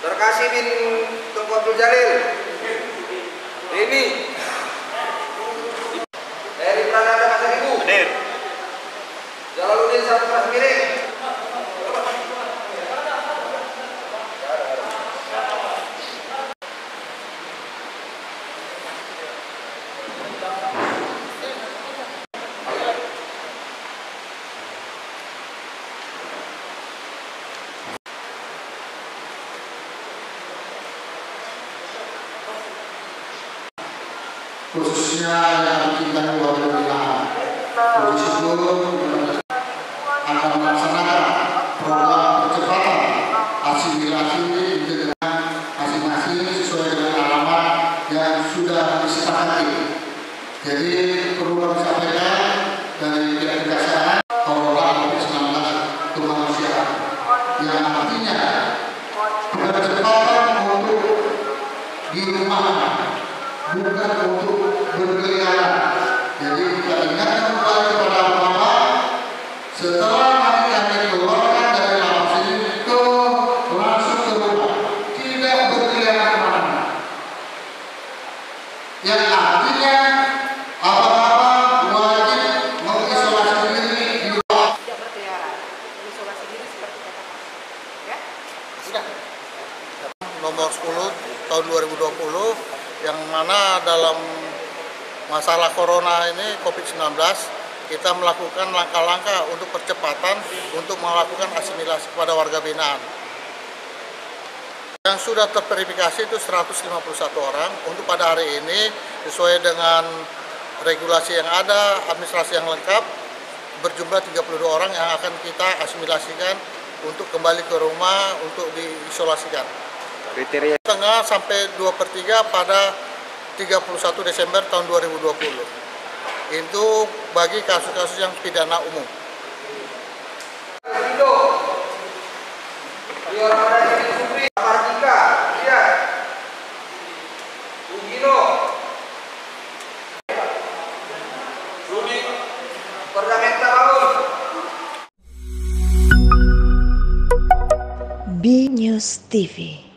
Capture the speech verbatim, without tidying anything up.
Terkasih bin Tunku Abdul Jalil. Ini. Dari Prananda Pasar Ibu. Hadir. Jalaluddin satu kelas miring. Khususnya yang mencintai warga binaan. Puji syukur akan melaksanakan program percepatan asimilasi dengan masing-masing sesuai dengan alamat yang sudah disepakati. Jadi perlu kami sampaikan dari pihak kejaksaan pengelola COVID sembilan belas kemanusiaan yang artinya percepatan untuk di rumah, bukan untuk berkeliaran. Jadi kita ingatkan kembali kepada Bapak, setelah nanti kami keluarkan dari lapas ini itu langsung ke rumah, tidak berkeliaran kemana-mana. Yang artinya apa-apa wajib mengisolasi diri di rumah. Tidak berkeliaran, mengisolasi diri seperti kata Pak. Ya? Sudah. Nomor sepuluh tahun dua ribu dua puluh yang mana dalam masalah corona ini COVID sembilan belas kita melakukan langkah-langkah untuk percepatan untuk melakukan asimilasi kepada warga binaan. Yang sudah terverifikasi itu seratus lima puluh satu orang. Untuk pada hari ini sesuai dengan regulasi yang ada, administrasi yang lengkap, berjumlah tiga puluh dua orang yang akan kita asimilasikan untuk kembali ke rumah untuk diisolasikan. Kriteria Tengah sampai dua per tiga pada tiga puluh satu Desember tahun dua ribu dua puluh. Itu bagi kasus-kasus yang pidana umum. Indo. Di orang ini Supri, Martika, lihat. Ugino. Rudi, Perdamenta Bangun. B News T V.